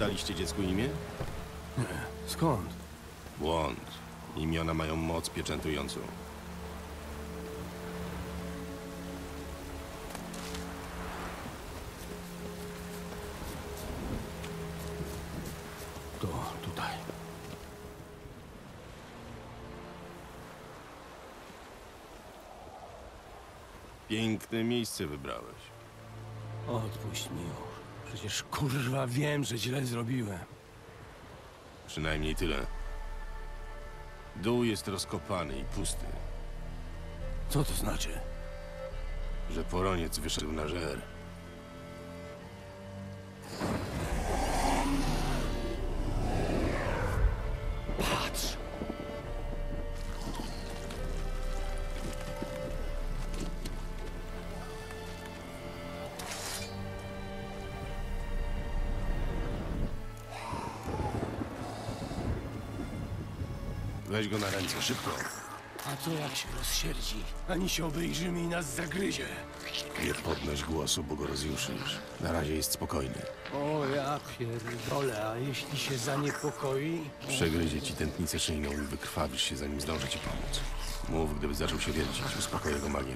daliście dziecku imię? Skąd? Błąd. Imiona mają moc pieczętującą. To tutaj. Piękne miejsce wybrałeś. Odpuść mi już. Przecież kurwa wiem, że źle zrobiłem. Przynajmniej tyle. Dół jest rozkopany i pusty, Co to znaczy? że poroniec wyszedł na żer. Patrz! Weź go na ręce, szybko. A co jak się rozsierdzi? Ani się obejrzymy i nas zagryzie. Nie podnoś głosu, bo go rozjuszysz. Na razie jest spokojny. O ja pierdolę, a jeśli się zaniepokoi? Przegryzie ci tętnicę szyjną i wykrwawisz się, zanim zdąży ci pomóc. Mów, gdyby zaczął się wiercić. Uspokoję go magią.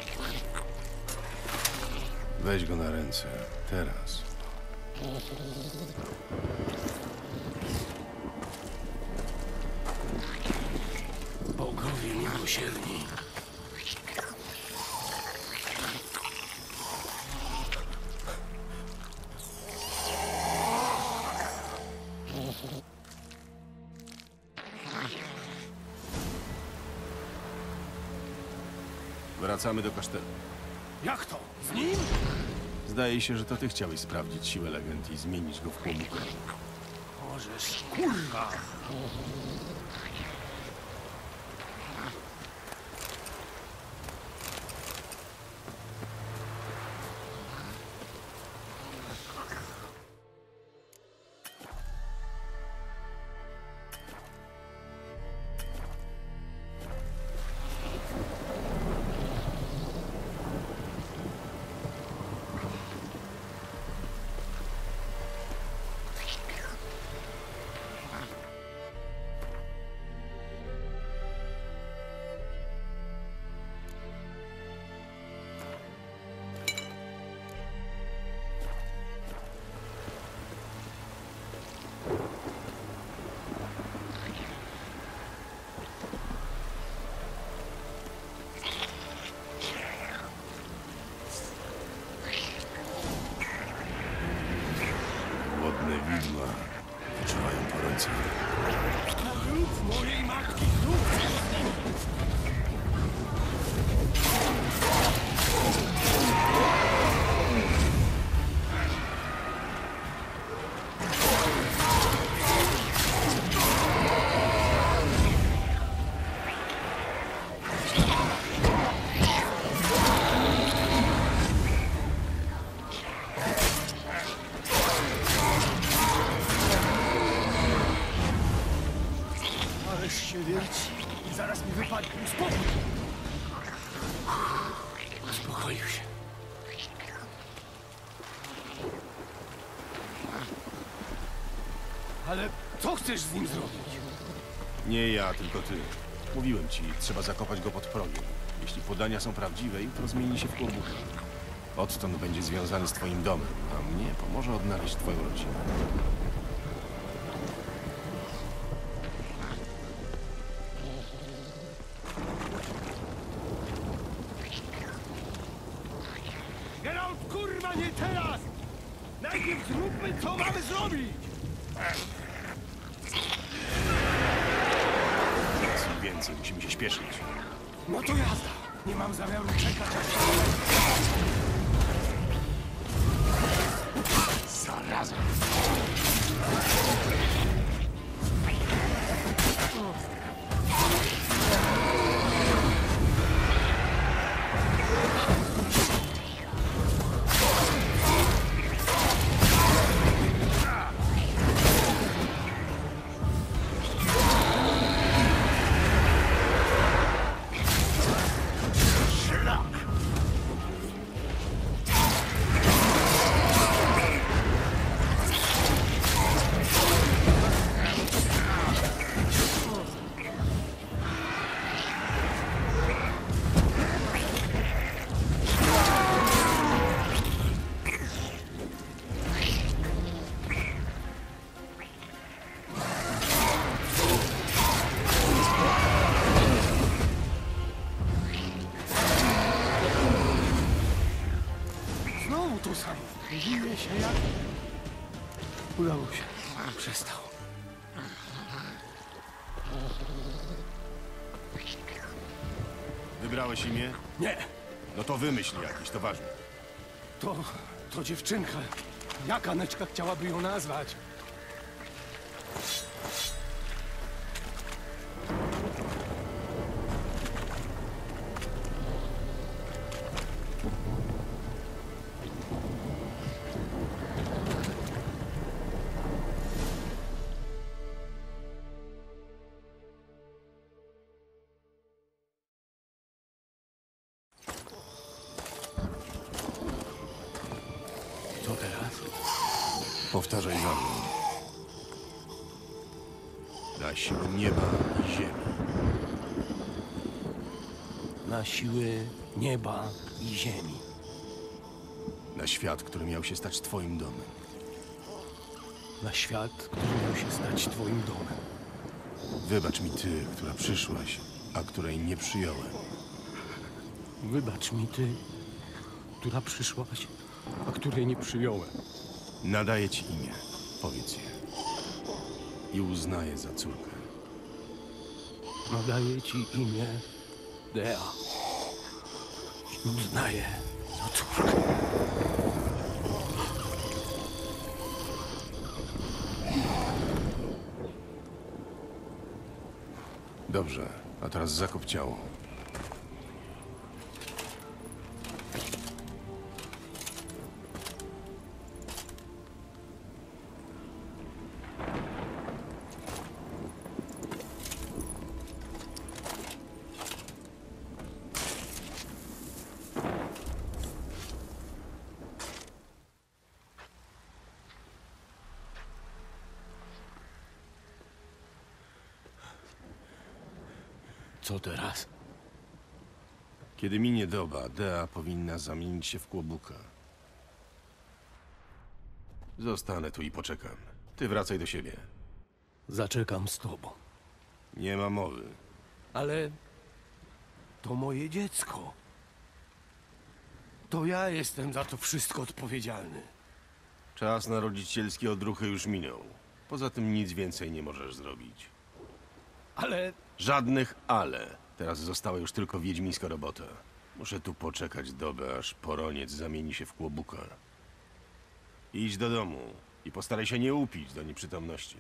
Weź go na ręce. Teraz. Bogowie miłosierni. Wracamy do kasztelu. Jak to? Z nim? Zdaje się, że to ty chciałeś sprawdzić siłę legend i zmienić go w kłomuka. Możesz, kurwa! Głodne widma wyczuwają poręce. Rób mojej matki, rób! Ależ się wierci. Zaraz mi wypadnie. Uspokój! Uspokoił się. Ale co chcesz z nim zrobić? Nie ja, tylko ty. Mówiłem ci, trzeba zakopać go pod progiem. Jeśli podania są prawdziwe, jutro zmieni się w kłobuka. Odtąd będzie związany z twoim domem, a mnie pomoże odnaleźć twoją rodzinę. Geralt, kurwa, nie teraz! Najpierw zróbmy, co mamy zrobić! Jest ich więcej, musimy się śpieszyć. No to jazda! Nie mam zamiaru czekać aż... Zaraza! Dziwię się jak... Udało się. Przestał. Wybrałeś imię? Nie, No to wymyśl jakieś, to ważne. to dziewczynka. Jak Aneczka chciałaby ją nazwać? Co teraz? Powtarzaj za mną. Na siłę nieba i ziemi. Na siły nieba i ziemi. Na świat, który miał się stać twoim domem. Na świat, który miał się stać twoim domem. Wybacz mi ty, która przyszłaś, a której nie przyjąłem. Wybacz mi ty, która przyszłaś, a której nie przyjąłem. Nadaję ci imię. Powiedz je. I uznaję za córkę. Nadaję ci imię Dea. I uznaję za córkę. Dobrze, a teraz zakop ciało. Co teraz? Kiedy minie doba, Dea powinna zamienić się w kłobuka. Zostanę tu i poczekam. Ty wracaj do siebie. Zaczekam z tobą. Nie ma mowy. Ale to moje dziecko. To ja jestem za to wszystko odpowiedzialny. Czas na rodzicielskie odruchy już minął. Poza tym nic więcej nie możesz zrobić. Ale Żadnych ale. Teraz została już tylko wiedźmińska robota. Muszę tu poczekać dobę, aż poroniec zamieni się w kłobuka. Idź do domu i postaraj się nie upić do nieprzytomności.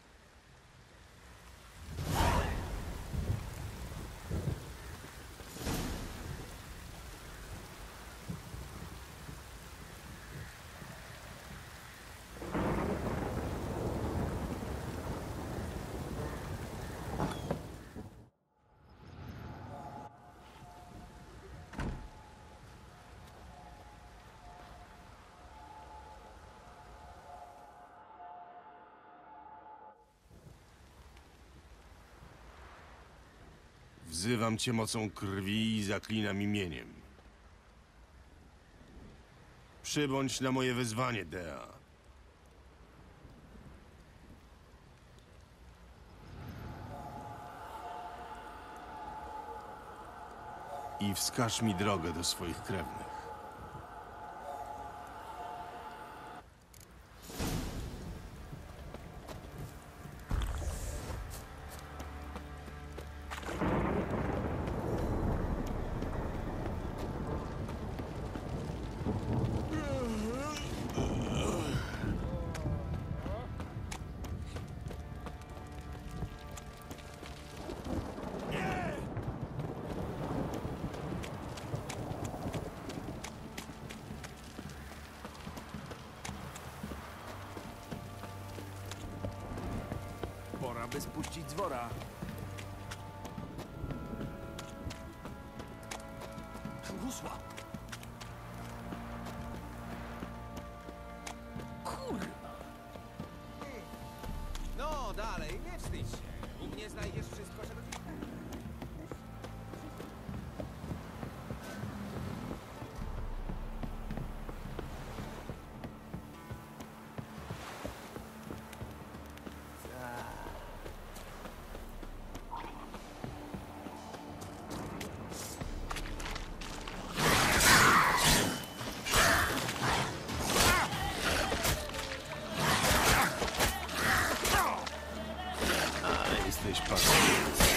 Wzywam cię mocą krwi i zaklinam imieniem. Przybądź na moje wezwanie, Dea. I wskaż mi drogę do swoich krewnych. Pora by spuścić z wora. Rusła. Kurwa. No, dalej, nie wstydź się. U mnie znajdziesz wszystko, czego ci... jesteś pacjentem.